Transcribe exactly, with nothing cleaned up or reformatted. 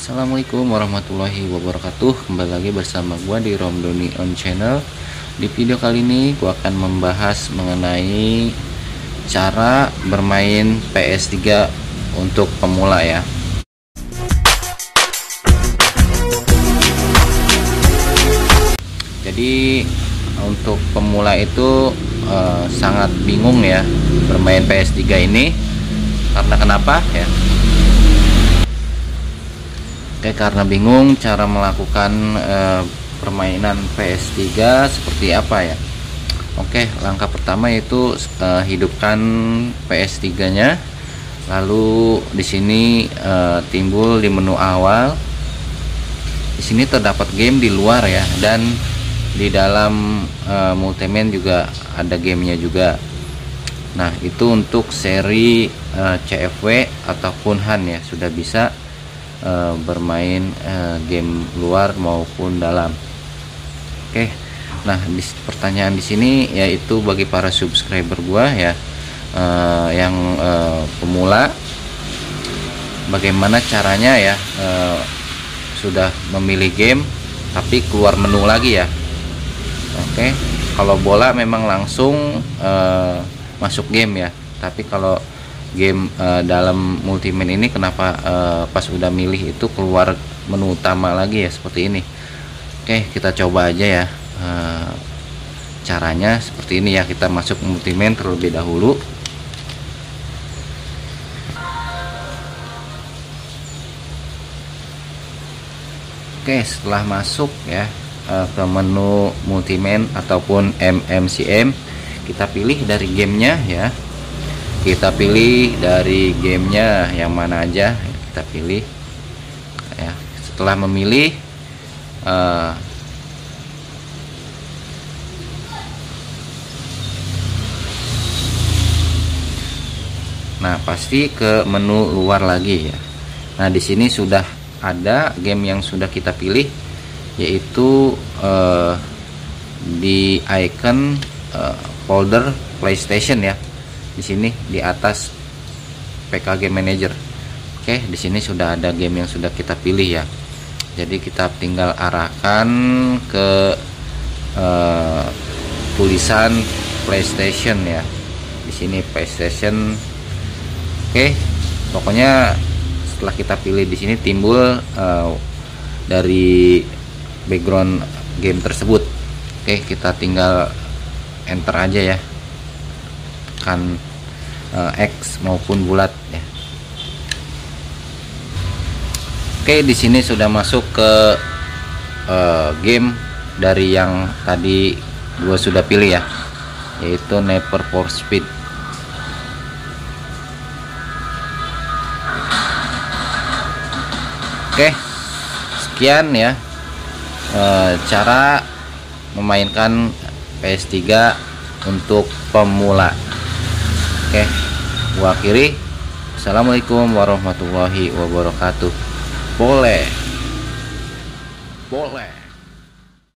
Assalamualaikum warahmatullahi wabarakatuh. Kembali lagi bersama gua di Romdoni On Channel. Di video kali ini gua akan membahas mengenai cara bermain P S tiga untuk pemula ya. Jadi untuk pemula itu uh, sangat bingung ya bermain P S tiga ini. Karena kenapa ya? Oke, karena bingung cara melakukan uh, permainan P S tiga seperti apa ya. Oke, langkah pertama yaitu uh, hidupkan P S tiga nya. Lalu di sini uh, timbul di menu awal. Di sini terdapat game di luar ya, dan di dalam uh, Multiman juga ada gamenya juga. Nah, itu untuk seri uh, C F W ataupun H A N ya, sudah bisa uh, bermain uh, game luar maupun dalam. Oke. Nah, di, pertanyaan di sini yaitu bagi para subscriber gua ya uh, yang uh, pemula, bagaimana caranya ya uh, sudah memilih game tapi keluar menu lagi ya. Oke, kalau bola memang langsung uh, masuk game ya, tapi kalau game uh, dalam Multiman ini kenapa uh, pas udah milih itu keluar menu utama lagi ya, seperti ini. Oke, kita coba aja ya uh, caranya seperti ini ya. Kita masuk Multiman terlebih dahulu. Oke, setelah masuk ya ke menu Multiman ataupun M M C M, kita pilih dari gamenya ya. Kita pilih dari gamenya yang mana aja, kita pilih ya. Setelah memilih uh, nah pasti ke menu luar lagi ya. Nah, di sini sudah ada game yang sudah kita pilih, yaitu uh, di icon uh, folder PlayStation ya. Di sini di atas P K Game Manager. Oke, di sini sudah ada game yang sudah kita pilih ya. Jadi kita tinggal arahkan ke uh, tulisan PlayStation ya. Di sini PlayStation. Oke, pokoknya setelah kita pilih di sini timbul uh, dari background game tersebut. Oke, kita tinggal enter aja ya, kan uh, X maupun bulat ya. Oke, di sini sudah masuk ke uh, game dari yang tadi gua sudah pilih ya, yaitu Need for Speed. Oke, sekian ya e, cara memainkan P S tiga untuk pemula. Oke, gua akhiri. Assalamualaikum warahmatullahi wabarakatuh. Boleh boleh